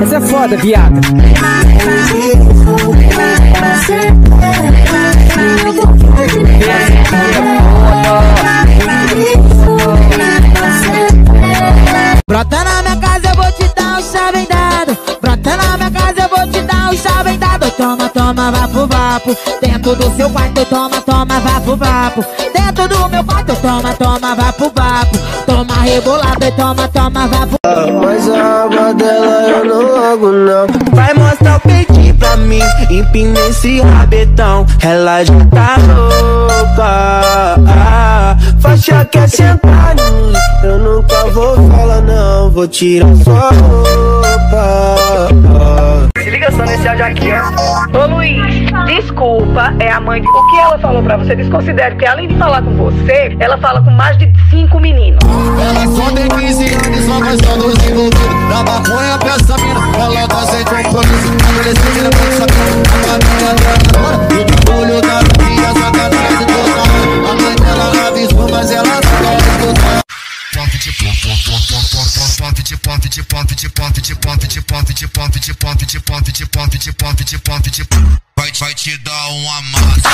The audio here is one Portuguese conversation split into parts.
Essa é foda, viado. Brota na minha casa, eu vou te dar um chave dado. Brota na minha casa, eu vou te dar um chave dado. Toma, toma, vapo, vapo. Dentro do seu quarto, toma, toma, vapo, vapo. Dentro do meu quarto, toma, toma, vapo, vapo. Toma rebolado e toma, toma, vapo. Mas a aba dela eu não logo não. Vai mostrar o peitinho pra mim, empina esse rabetão. Ela já tá louca. Faixa quer sentar em mim, eu nunca vou falar não. Vou tirar sua roupa. Se liga só nesse áudio aqui, ó. Ô Luiz, desculpa, é a mãe de... O que ela falou pra você? Desconsidere, porque além de falar com você, ela fala com mais de 5 meninos. Ela só tem 15 anos, só mais só nos envolvidos. Da maconha pra essa mina, ela tá sem compromisso. Adolescente, pra essa mina, a família dela agora. E do olho da minha sacanagem total. A mãe dela avisou, mas ela não quer escutar. Vai te dar uma massa.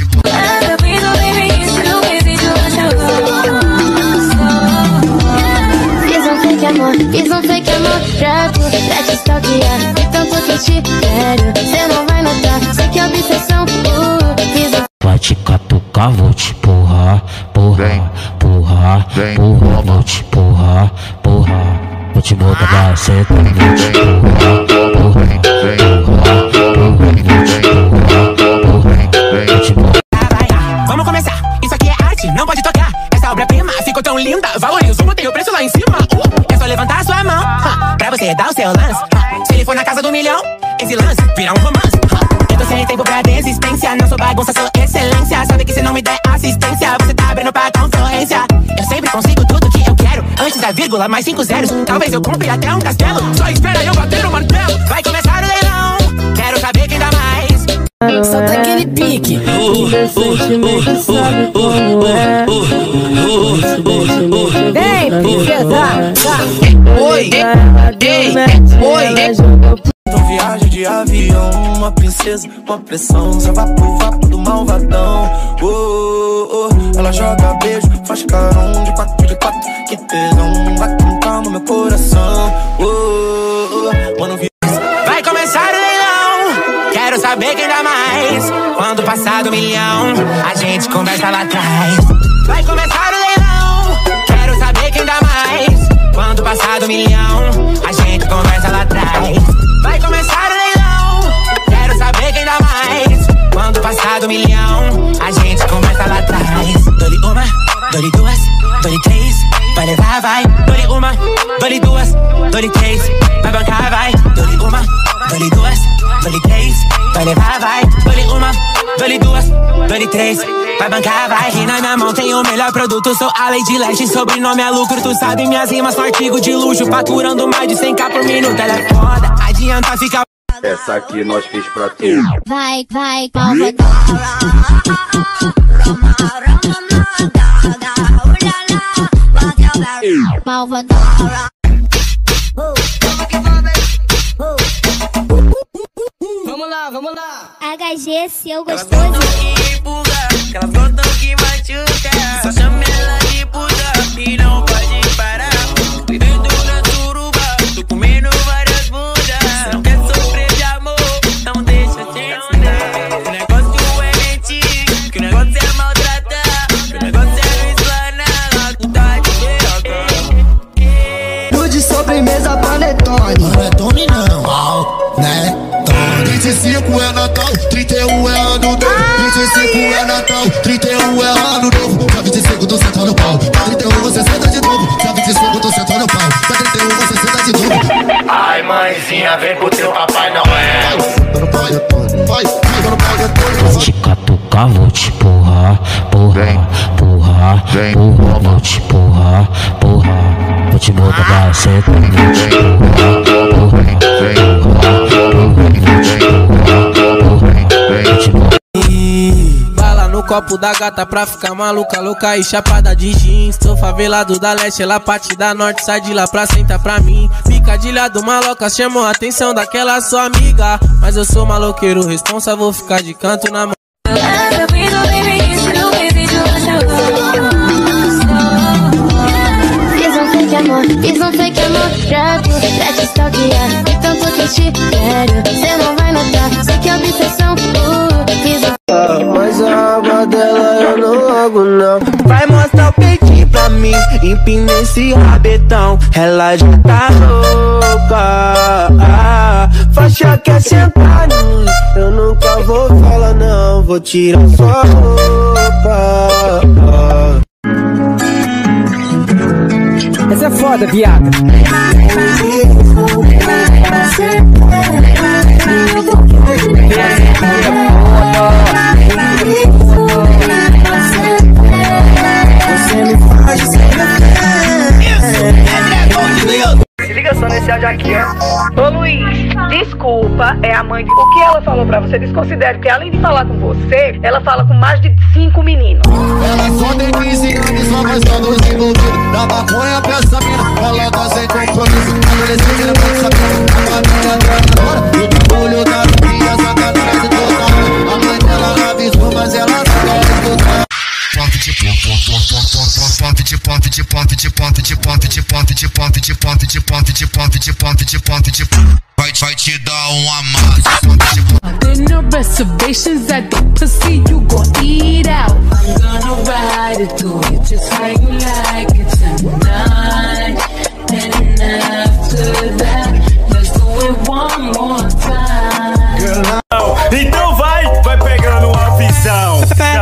Fiz um fake amor pra tu, pra te stalkear. E tanto que eu te quero, cê não vai notar. Sei que é obsessão, vai te catucar, vou te porrar, porra, porra, porra. Vou te porrar, porra. Vou te botar pra ceta, vou te porrar, porra, porra. Vamos começar, isso aqui é arte, não pode tocar. Essa obra-prima ficou tão linda, valorizo, botei o preço lá em cima. É só levantar a sua mão, pra você dar o seu lance. Se ele for na casa do milhão, esse lance vira um romance. Eu tô sem tempo pra desistência, não sou bagunça, sou excelência. Sabe que se não me der assistência, você tá abrindo pra concorrência. Eu sempre consigo tudo que eu quero, antes da vírgula, mais 5 zeros. Talvez eu compre até um castelo, só espera eu bater no martelo. Vai começar o leilão, quero saber quem dá mais. Solta aquele pique. Vem, princesa. Oi, oi. Então viagem de avião, uma princesa, uma pressão. Só vapo do malvadão. Ela joga beijo, faz carão de 4 de 4. Que tesão, vai cantar no meu coração. Mano, vai começar o leilão, quero saber quem dá mais. Quando passar do milhão, a gente conversa lá atrás. Vai começar o leilão, quero saber quem dá mais. Quando passar do milhão, a gente conversa lá atrás. Vai começar o leilão, quero saber quem dá mais. Quando passar do milhão, a gente conversa lá atrás. Dou-lhe uma, dou-lhe duas, dou-lhe três. Vai levar, vai. Dou-lhe uma, dou-lhe duas, dou-lhe três. Vai bancar, vai. Dou-lhe uma, dou-lhe duas, dou-lhe três. Vai levar, vai. Dou-lhe uma, dou-lhe duas, dou-lhe três. Vai bancar, vai. Aqui na minha mão tem o melhor produto. Sou a Lady Leste, sobrenome é lucro. Tu sabe minhas rimas são artigo de luxo. Faturando mais de 100k por minuto. Ela é foda, adianta ficar. Essa aqui nós fiz pra tu. vai, malvadão. Malvadão. Vamos lá. HG, seu gostoso. elas gostam que empurra, elas gostam que machuca. Só chama ela de puta e não pode parar. Vivendo na suruba, tô comendo várias bundas. Não quer sofrer de amor, não deixa te ensinar. O negócio é mentir, que o negócio é maltratar. Que o negócio é me explanar, tu tá de vergonha. De sobremesa panetone. Panetone não, né? 25 é Natal, 31 é ano novo. 25 é Natal, 31 é ano novo. Dia 25 tô sentando no pau, dia 31 você senta de novo. Dia 25 tô sentando no pau, dia 31 você senta de novo. Ai mãezinha, vem pro teu Papai Noel. Vai, Vou te catucar, vou te porrar, porra, porra, porra. Vou te porrar, porra. Vou te botar pra ceta, vou te porrar, porra, bala no copo da gata pra ficar maluca, louca e chapada de jeans. Sou favelado da leste, ela parte da norte, sai de lá pra sentar pra mim. Encadilhado, maloca, chamou a atenção daquela sua amiga. Mas eu sou maloqueiro, responsa, vou ficar de canto na mão. Fiz um fake amor pra tu, pra te stalkear. E tanto que te quero, cê não vai notar. Sei que é obsessão, mas a aba dela eu não logo não. Vai mostrar o peitinho pra mim, empina esse rabetão. Ela já tá louca, faixa quer sentar em mim. Eu nunca vou falar não, vou tirar sua roupa. Essa é foda, viado. Se liga só nesse áudio aqui, ó. Ô Luiz, desculpa, é a mãe de... O que ela falou pra você? Desconsidere, porque além de falar com você, ela fala com mais de 5 meninos. Ela só tem 15 anos, só mais tá nos envolvidos. Da maconha pra essa mina, ela tá sem compromisso. Adolescente, ela pode saber, a família dela agora. E o olho da filha, sacanagem total. A mãe dela avisou, mas ela não vai escutar. Vai te dar amasso. There no reservations at the pussy, you gon' eat out. I'm gonna ride it through you just how you like it tonight. And after that, let's do it one more time. Então vai pegando uma visão.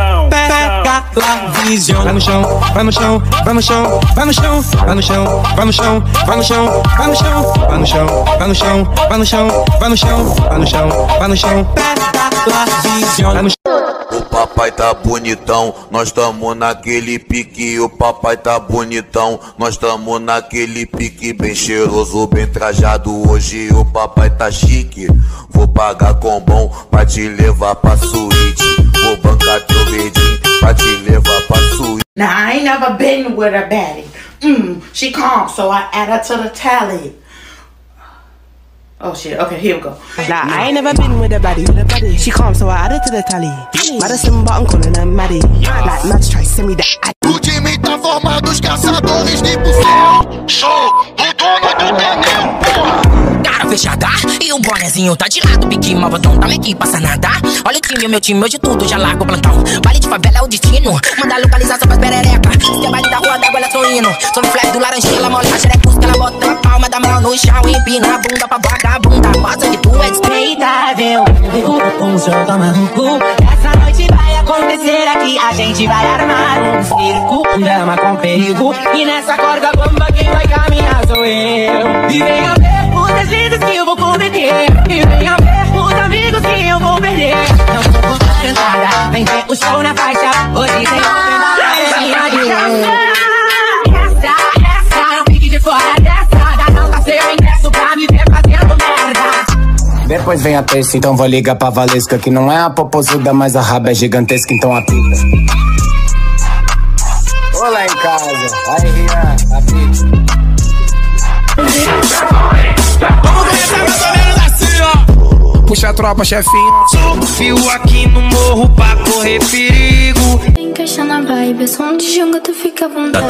Vai no chão, vai no chão, vai no chão, vai no chão, vai no chão, vai no chão, vai no chão, vai no chão, vai no chão, vai no chão, vai no chão, vai no chão, vai no chão, vai no chão, vai no chão. O papai tá bonitão, nós tamo naquele pique. O papai tá bonitão, nós tamo naquele pique. Bem cheiroso, bem trajado, hoje o papai tá chique. Vou pagar com bom pra te levar pra suíte. Vou bancar teu verdinho pra te levar pra suíte. Now I ain't never been with a baddie. She calm, so I add her to the tally. Oh shit, okay, here we go. Nah, I ain't never been with a baddie. She calm, so I add her to the tally. Madison, but I'm calling her Maddie. Like nuts, try send me that. O time tá formado, os caçadores de bucel. Sou o dono do Daniel, porra. Cara fechada e o bonezinho tá de lado. Pique, malvadão, tá aqui, passa nada. Olha o time, meu time, hoje tudo já larga o plantão. Baile de favela é o destino. Manda localizar só pras perereca. Se é baile da rua d'água, ela tô indo. Sou no flag do laranjinha, ela molha a xerecusca. Ela bota a palma da mão no chão e empina a bunda pra vagabunda. Mostra que tu é despreitável. Um show toma no cu. Essa noite vai acontecer aqui. A gente vai armar um circo, um drama com perigo. E nessa corda bamba quem vai caminhar sou eu. E venha ver os deslides que eu vou cometer. E venha ver os amigos que eu vou perder. Não tô com cantada, vem ver o show na faixa. Hoje tem open da rainha de essa, não fique de fora dessa. Dá não tá seu ingresso pra me ver fazendo merda. Depois vem a terça, então vou ligar pra Valesca. Que não é a popozuda, mas a raba é gigantesca, então apita. Vou lá em casa, aí Rian, apita. Vamos começar mais ou menos assim, ó. Puxa a tropa, chefinho. Subo o fio aqui no morro pra correr perigo. Encaixa na vibe, é som de jogo, tu fica à vontade.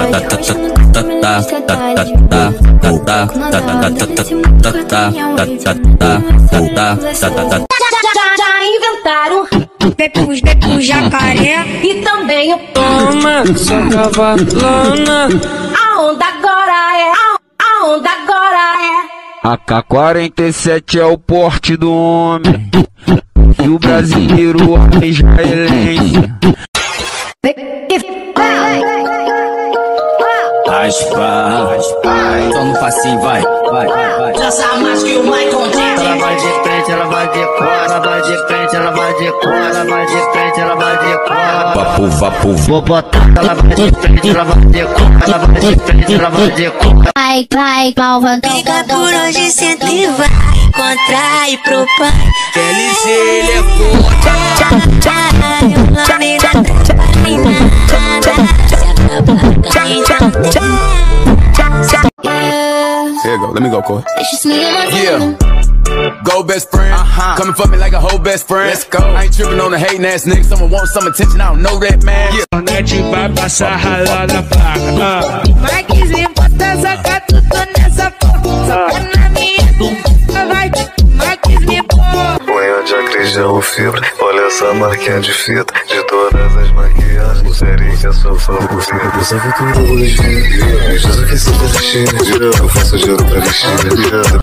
Já inventaram o jacaré e também o toma, sua cavalona. A onda agora é, a onda agora é. AK-47 é o porte do homem e o brasileiro é israelense. Raspa, só no passinho, vai. Dança mais que o Michael Jackson. Ela vai de frente, ela vai de cor. Ela vai de frente, ela vai de cor. Ela vai de frente, ela vai de cor. Vapo, vou botar. Ela vai de frente, ela vai de cor. Ela vai de frente, ela vai de cor. Vai, malvadão. Fica por onde senta e vai. Contrai pro pai. LG, ele é foda. O nome da Chega. Let me go, Corey. Yeah. Go best friend, coming for me like a whole best friend. Let's go. I ain't tripping on the hating ass nigga. Someone wants some attention, I don't know that man. A net vai passar ralada na placa. Marquezinho, bota essa catuta nessa porra. Só na minha vai. Marquezinho, porra. Põe onde a crise é o filtro. Olha essa marquinha de fita. De todas as maquiagens, série que é sua favorita. Eu sabe que eu vou vestir. Me diz o que você tá vestindo. Eu faço dinheiro pra vestir.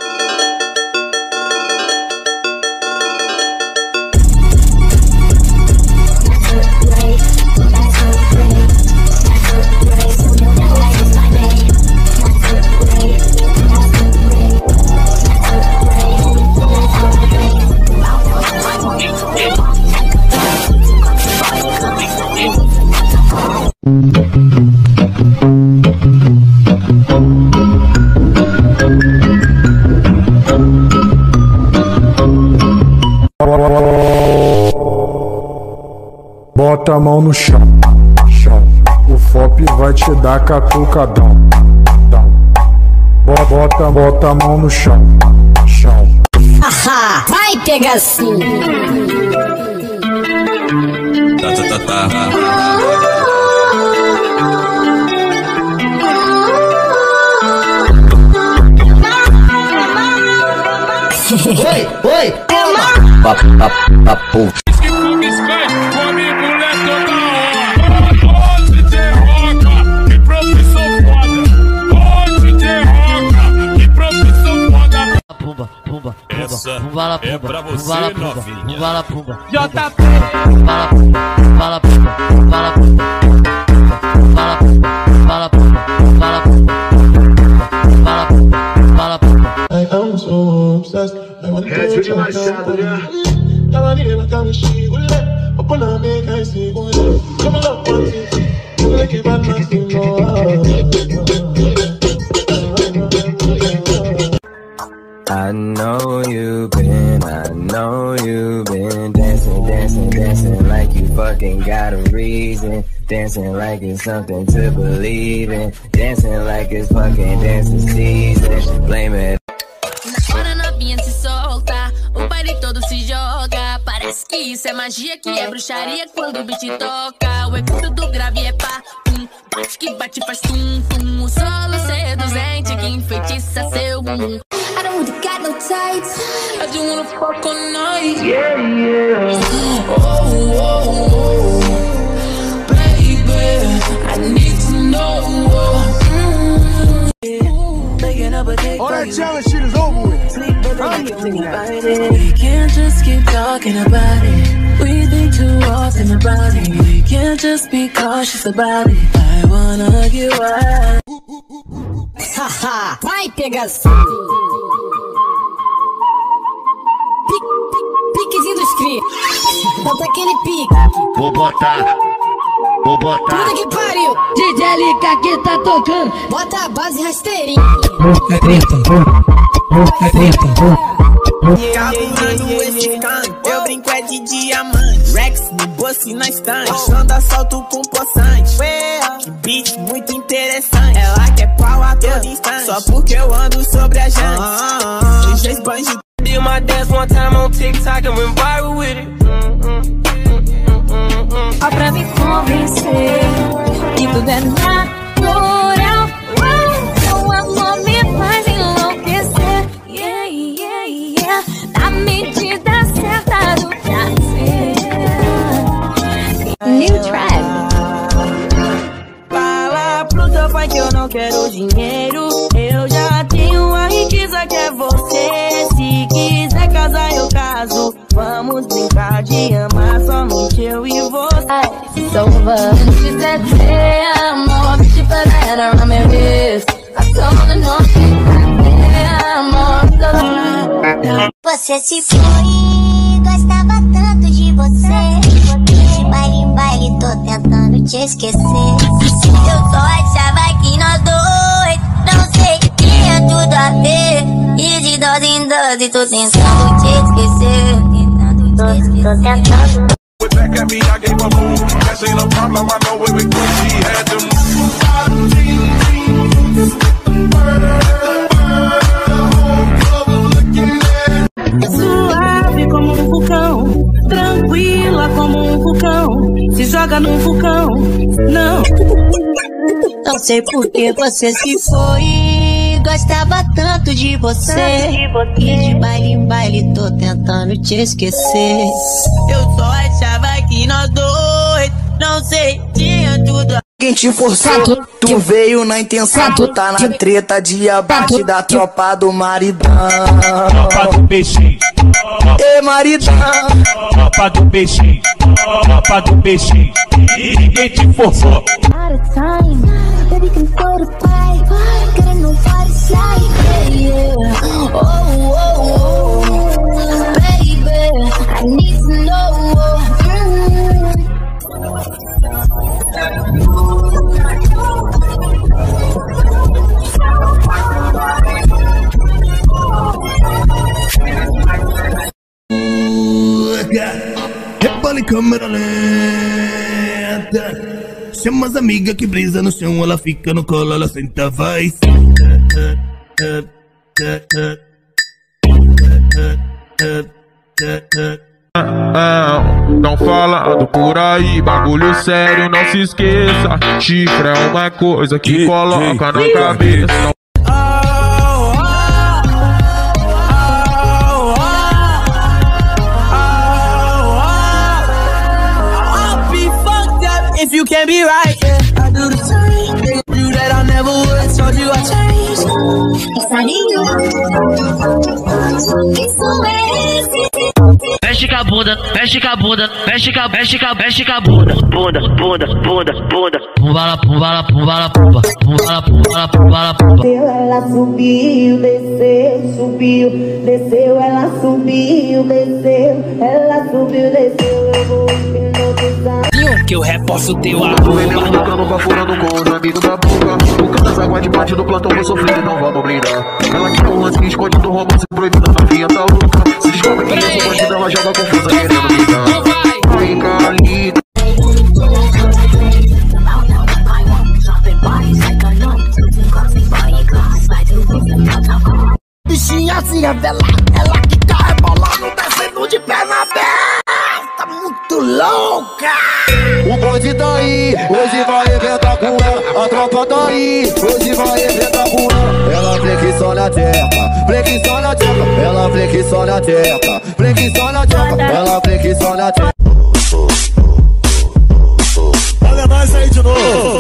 Bota a mão no chão, chão. O FOP vai te dar catucadão. Bota a mão no chão, chão. Haha, vai pegar sim. Oi, papo. Essa é pra você, novinha. JP. I am so obsessed. I want to touch your head. Ela nem ela tá mexendo. Opa na minha cara segura. Come on, one, like it bad nothing I know you've been dancing like you fucking got a reason. Dancing like it's something to believe in. Dancing like it's fucking dancing season. Blame it. Agora novinha se solta, o baile todo se joga. Parece que isso é magia, que é bruxaria quando o beat toca. O efeito do grave é pá, pum. Bate que bate faz tum, tum. O solo seduzente que enfeitiça seu bumbum. I don't really got no tights. I just wanna fuck all night. Yeah, yeah. Oh, baby, I need to know. All that challenge shit is over with. We can't just keep talking about it. We think too often about it. We can't just be cautious about it. I wanna get wild. Haha, vai pegar sim. Piquezinho dos cri. Bota aquele pique. Vou botar. Puta que pariu. DJ LK que tá tocando. Bota a base rasteirinha. Capturando esse canto, eu brinco é de diamante. Rex no bolso e na estante, achando assalto com poçante. Que beat muito interessante. Ela quer pau a todo instante, só porque eu ando sobre a jante. DJ Sponge. Did my dance one time on TikTok and went viral with it. Ó pra me convencer que tudo é natural. Seu amor me faz enlouquecer. Yeah, yeah, yeah. Na medida certa do prazer. New track. Fala pro teu pai que eu não quero dinheiro. Eu já tenho a riqueza que é você. Se quiser casar eu caso. Vamos brincar de amar somente eu e você. It's over. She said, te amo. She put her head around my wrist. I told her no, te amo. Você se foi, gostava tanto de você. De baile em baile, tô tentando te esquecer. Eu só achava que nós dois, não sei, tinha tudo a ver. E de dose em dose, tô tentando te esquecer. Tô tentando. Back at me, I gave a move. That ain't a problem, I know where we go. She had to move. joga no vulcão. Não. Não sei por que você se foi. Gostava tanto de você. E de baile em baile tô tentando te esquecer. Eu só achava que nós dois, não sei, tinha tudo. Quem te forçou, tu veio na intenção, tu tá na treta de abate da tropa do maridão. Tropa do peixinho. Ê, maridão. Tropa do peixinho. Tropa do peixinho. E ninguém te forçou. Out of time, baby can go to pipe. Getting no party side, yeah. Oh, oh, oh, baby, I need to know. Rebole câmera lenta. Chama as amigas que brisa no chão. Ela fica no colo, ela senta, vai. Não falando por aí, bagulho sério, não se esqueça. Chifre é uma coisa que coloca na cabeça. If you can't be right, yeah, I do the same. You that I never would, told you I changed. Mexe com a bunda, mexe com a bunda, mexe com a bunda, bunda, bunda, bunda, bunda. Pumbala, pumbala, pumbala, pumba, pumbala, pumbala, pumbala, pumba. Ela subiu, desceu, subiu, desceu, ela subiu, desceu, ela subiu, desceu, eu vou hipnotizar. Que eu reposto teu arroba. Tô vendendo, tocando, vapurando com os amigos da boca. O cara das águas de bate do plantão, vou sofrer, não vamos brindar. Ela quer um lance, esconde do romance, proibido, a novinha tá louca. Se descobre que eu sou bandida, ela joga confusa, querendo me dar. Vem cá, ali. Bichinha se revela, ela que tá rebolando, descendo de perna aberta, muito louca. O bonde tá aí, hoje vai arrebentar com ela. A tropa tá aí, hoje vai arrebentar com ela. Ela flexiona a teca, flexiona a teca. Ela flexiona a teca, flexiona a teca. Ela flexiona a teca. Olha nós aí de novo.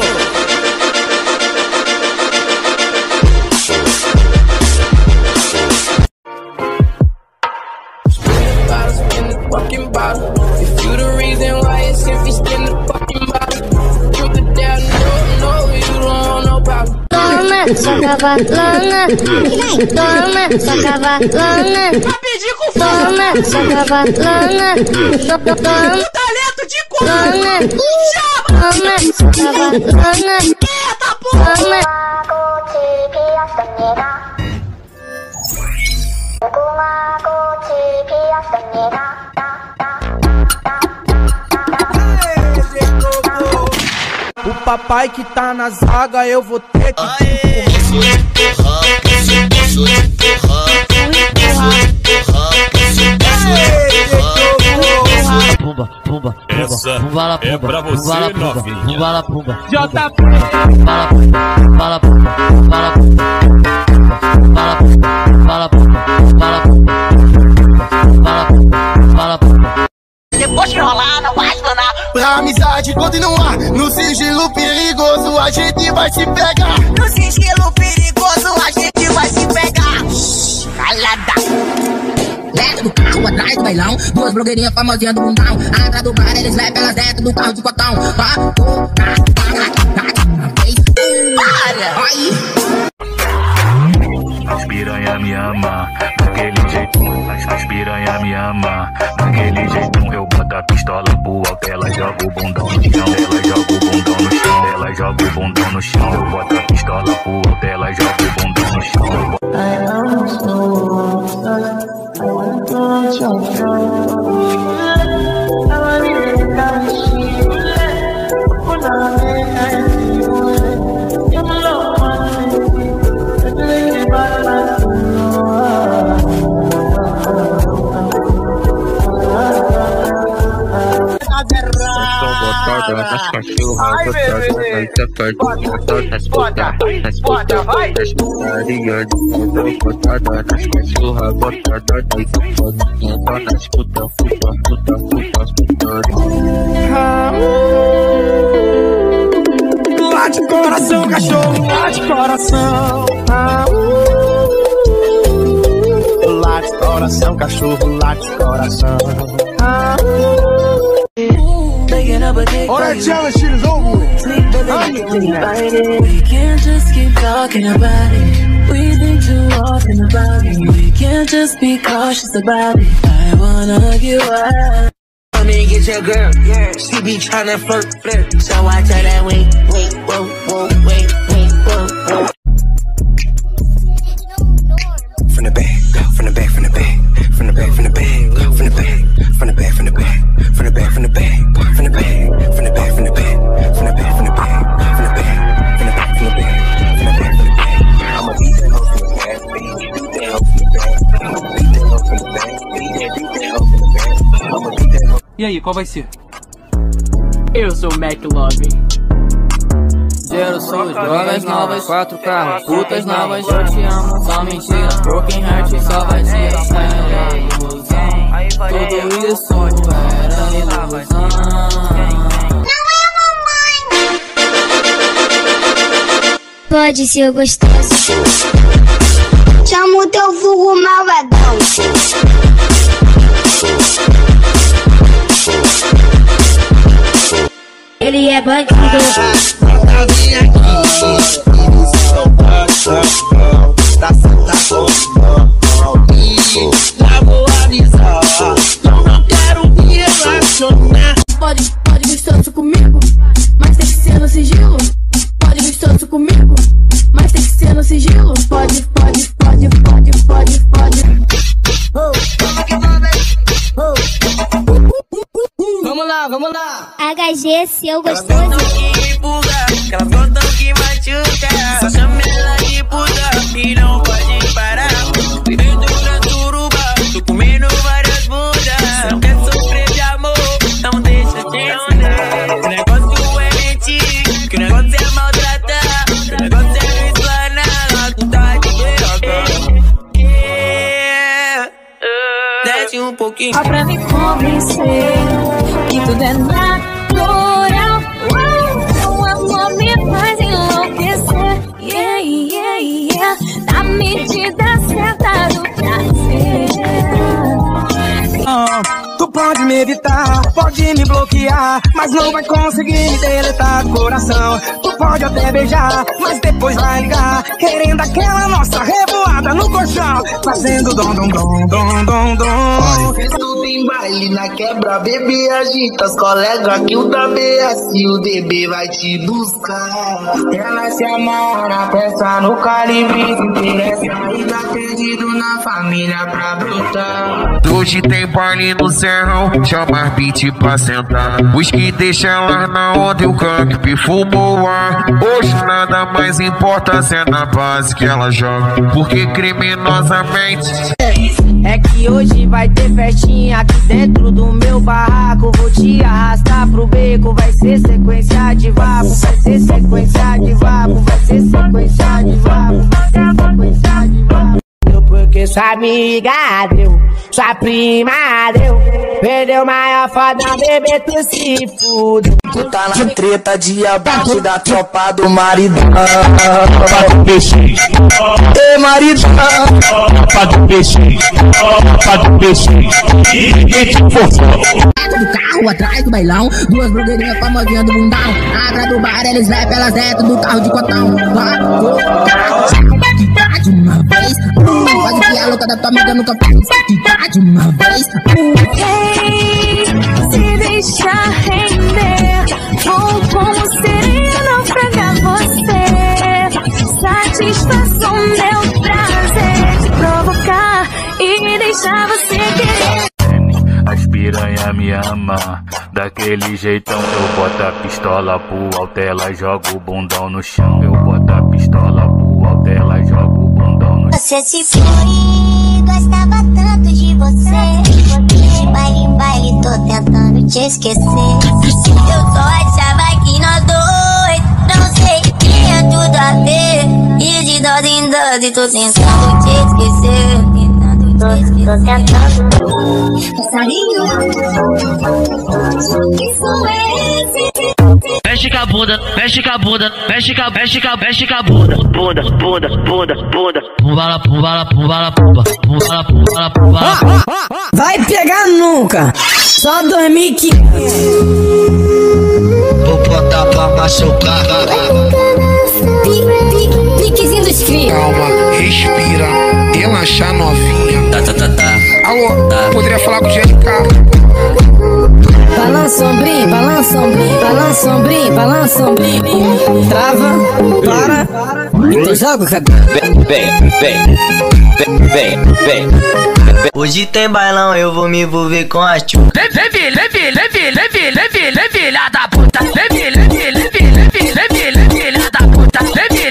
Fucking bottle. If you the reason why it's if you spin the fucking bottle, you could down, no, you don't want no problem. Toma, só cavalona. Toma, só cavalona. Toma, só cavalona. Toma, talento de Toma, só cavalona. Toma. O papai que tá na zaga, eu vou ter que Pumba, pumba, essa pumba, é pra você, novinha. pumba, pumba. JP. Fala, fala, fala, fala, fala, depois de rolar, não vai explanar. Pra amizade continuar, no sigilo perigoso a gente vai se pegar. No sigilo perigoso a gente vai se pegar. Calada. Dentro do carro, atrás do bailão, duas blogueirinhas famosinhas do mundão. Atrás do bar, eles levam elas dentro do carro de cotão. Para! As piranha me ama, daquele jeito. As piranha me ama, daquele jeito. Eu boto a pistola pro alto, ela joga o bundão no chão. Ela joga o bundão no chão, ela joga o bundão no chão. Eu boto a pistola pro alto, ela joga o bundão no chão. Então botada nas cachorras gostosa, nas safadinhas, nas puta, nas putaria de foda botada, nas cachorras botada, nas safadinhas, nas puta. Late coração, cachorro, late coração. Late coração, cachorro, late coração. All that jealous shit is over with. We can't just keep talking about it. We think too often about it. We can't just be cautious about it. I wanna get wild. Come and get your girl, yeah. She be tryna flirt. So I tell that wait, whoa. From the back, from the back, from the back, from the back, from the back, from the back, from the back, from the back, from the back, from the back, from the back, from the back, from the back, from the back, from the back, from the back, from the back, from the back, from the back, from the back. I'ma beat that hoe from the back, beat that hoe from the back, beat that hoe from the back, beat that hoe from the back. I'ma beat that hoe. E aí, qual vai ser? Eu sou o McLovin. 0 suas, drogas novas, 4 carros, putas novas, eu te amo, só mentira. Broken Heart só vai te era ilusão. Tudo isso era ilusão. Pode ser gostoso. Chama o teu vulgo malvadão. Ele é bandido. Vem aqui, tá sentado e já vou avisar. Eu não quero me relacionar. Pode gostoso comigo, mas tem que ser no sigilo. Pode gostoso comigo, mas tem que ser no sigilo. Pode. Vamos lá. HG, seu gostoso. Elas gostam que empurra, elas gostam que machuca. Só chama ela de puta e não pode parar. Dentro da suruba, tô comendo várias bundas. Não quer sofrer de amor, não deixa de andar. O negócio é mentir, que o negócio é maltratar. O negócio é explanar, tu tá de desce um pouquinho. Pra me convencer que tudo é natural. Seu amor me faz enlouquecer. Yeah. Na medida certa do prazer. Tu pode me evitar, pode me bloquear, mas não vai conseguir me deletar do coração. Tu pode até beijar, mas depois vai ligar, querendo aquela nossa revoada no colchão, fazendo dom. Isso tem baile na quebra, bebê agita as colegas que o da BS, o DB vai te buscar. Ela se amarra na peça no calibre, interessa e tá perdido na família pra brotar. Hoje tem baile no serrão, chama as beat pra sentar. Os que deixa ela na onda e o câmbio perfumou o ar. Hoje nada mais importa se é na base que ela joga, porque criminosamente é que hoje vai ter festinha aqui dentro do meu barraco. Vou te arrastar pro beco, vai ser sequência de vapo. Vai ser sequência de vapo, vai ser sequência de vapo, vai ser sequência de vapo. Porque sua amiga deu, sua prima deu, perdeu maior foda, bebê, tu se fudeu. Tu tá na treta de abate da tropa do maridão. Tropa do peixe. Ei, maridão. Tropa do peixe. Tropa do peixe. Ninguém te forçou. Dentro do carro, atrás do bailão, duas blogueirinhas famosinhas do bundão. Atrás do bar, eles rap, elas dentro do carro de cotão. De uma vez, faz o que a louca da tua amiga nunca fez. De uma vez, se deixar render, vou como seria naufragar você. Satisfação, meu prazer de provocar e deixar você querer. As piranha me ama, daquele jeitão. Eu boto a pistola pro alto, ela joga o bundão no chão. Eu boto a pistola pro alto, ela joga o bundão no chão. Você se foi, gostava tanto de você. Baile em baile, tô tentando te esquecer. Eu só achava aqui nós dois. Não sei, tinha tudo a ver. E de dose em dose, tô tentando te esquecer. Tô tentando. Passarinho, que som é esse? Mexe com a bunda, mexe com a bunda, mexe com a bunda, bunda, bunda, bunda, bunda, pumbala, pumbala, pumbala, pumba, pumbala, pumbala, pumbala. Vai pegar nunca, só 2015. Vou botar pra machucar. Piquezinho dos crios. Calma, respira, relaxa novinha. Alô, poderia falar com o GLK? Balança ombrinho, balança ombrinho, balança ombrinho, balança ombrinho. Trava, para, então joga o cabelo. Vem. Hoje tem bailão, eu vou me envolver com a tchu. Leve, filha da puta. Leve, filha da puta. Leve,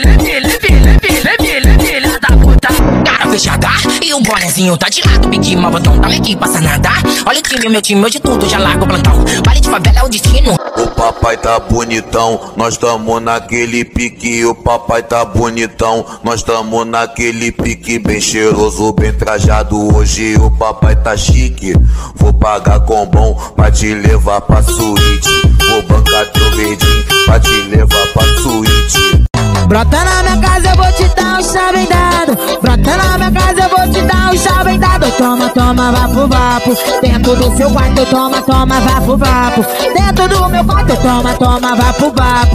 filha da puta. Cara fechada e o bonezinho tá de lado. Big Malvadão, tá aqui, passa nada. Olha o time, meu time, hoje tudo já largo o plantão. Baile de favela é o destino. O papai tá bonitão, nós tamo naquele pique. O papai tá bonitão, nós tamo naquele pique. Bem cheiroso, bem trajado. Hoje o papai tá chique. Vou pagar com bom pra te levar pra suíte. Vou bancar teu verdinho pra te levar pra suíte. Brota na minha casa, eu vou te dar um chave dado. Brota na minha casa, eu vou te dar um chave dado. Toma, toma, vapo, vapo. Dentro do seu quarto, toma, toma, vapo, vapo. Dentro do meu quarto, toma, toma, vapo, vapo.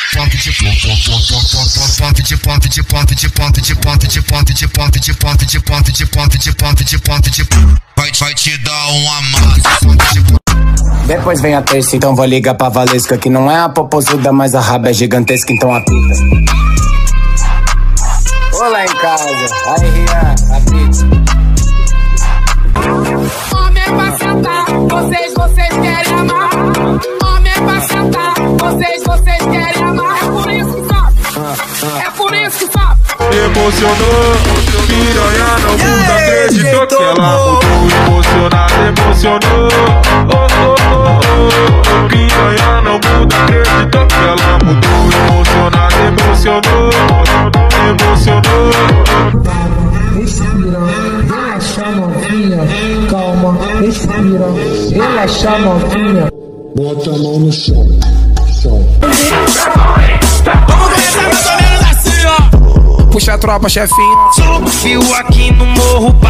Vai te dar um amasso. Depois vem a terça, então vou ligar pra Valesca. Que não é a popozuda, mas a raba é gigantesca, então apita. Olá em casa, aí Rian, apita. Homem é pra sentar, vocês querem amar. Homem é pra sentar, vocês querem amar. É por isso que sabe, é por isso que sabe. Emocionou, piranha não muda, acreditou que ela mudou. Emocionada, emocionou. Piranha não muda, acreditou que ela mudou. Emocionada, emocionou. Respira, relaxa novinha. Calma, respira, relaxa novinha. Bota a mão no chão. Vamos começar mais ou menos assim, ó. Puxa a tropa, chefinho. Subiu aqui no morro.